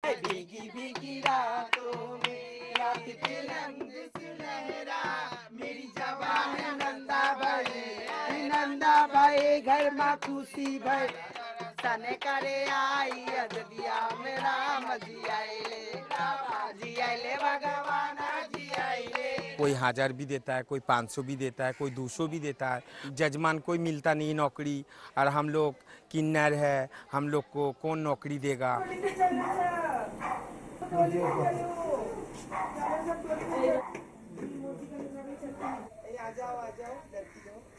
भीगी भीगी रातों में रात के रंग सुनहरा मेरी जवान है नंदा भाई घर में खुशी भाई सने करे आई अदबिया मेरा मजी आइले भगवान जी आइले। कोई 1000 भी देता है, कोई 500 भी देता है, कोई 200 भी देता है। जजमान कोई मिलता नहीं नौकरी, और हम लोग किन्नर है, हम लोग को कौन नौकरी देगा। आ जाओ लड़की हो।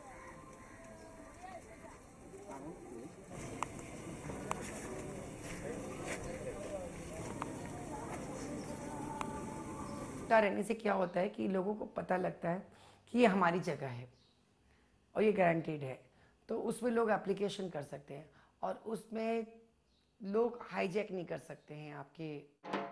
रहने से क्या होता है कि लोगों को पता लगता है कि ये हमारी जगह है और ये गारंटीड है, तो उसमें लोग एप्लीकेशन कर सकते हैं और उसमें लोग हाईजैक नहीं कर सकते हैं आपके